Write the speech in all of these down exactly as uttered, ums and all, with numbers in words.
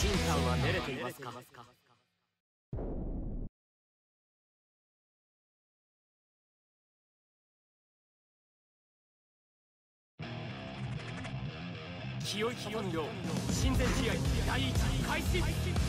新さんは練れていますか？清い本領親善試合第一開始。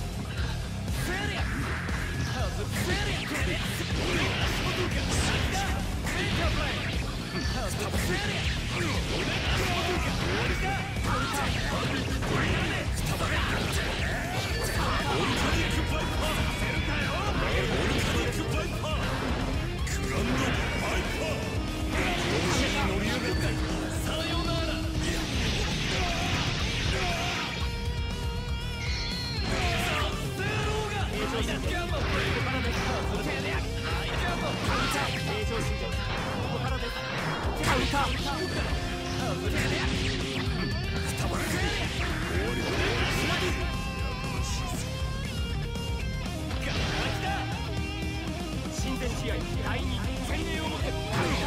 親善試合第二宣言を持って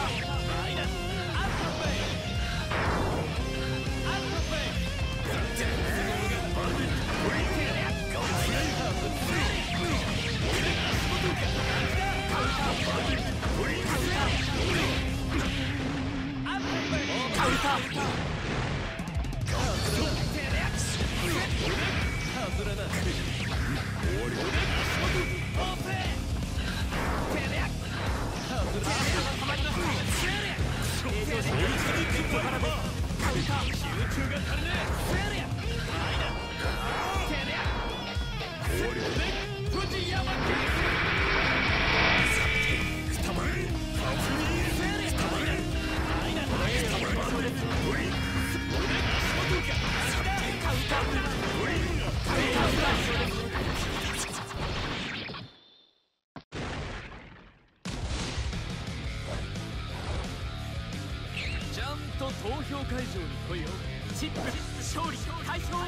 ちゃんと投票会場に来いよ。チップ勝利解消。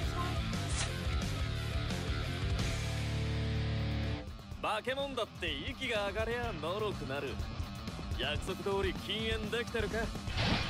化け物だって息が上がりゃのろくなる。約束通り禁煙できてるか？